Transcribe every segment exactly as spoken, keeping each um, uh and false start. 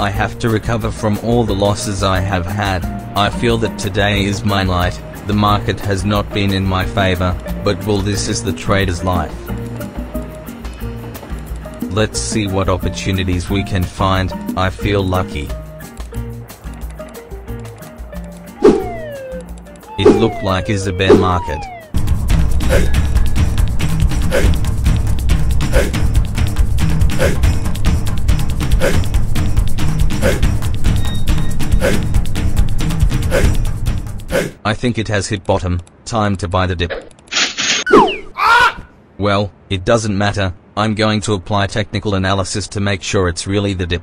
I have to recover from all the losses I have had. I feel that today is my night. The market has not been in my favor, but well, this is the trader's life. Let's see what opportunities we can find. I feel lucky. It looked like is a bear market. Hey, hey, hey, hey, hey, hey, hey, hey, hey. I think it has hit bottom. Time to buy the dip. Well, it doesn't matter. I'm going to apply technical analysis to make sure it's really the dip.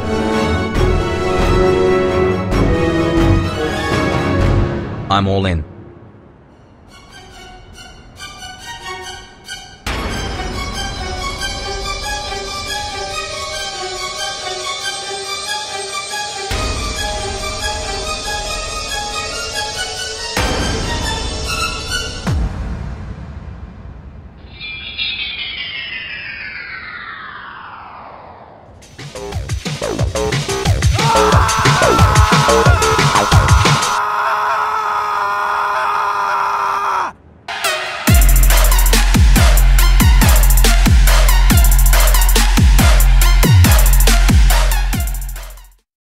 I'm all in.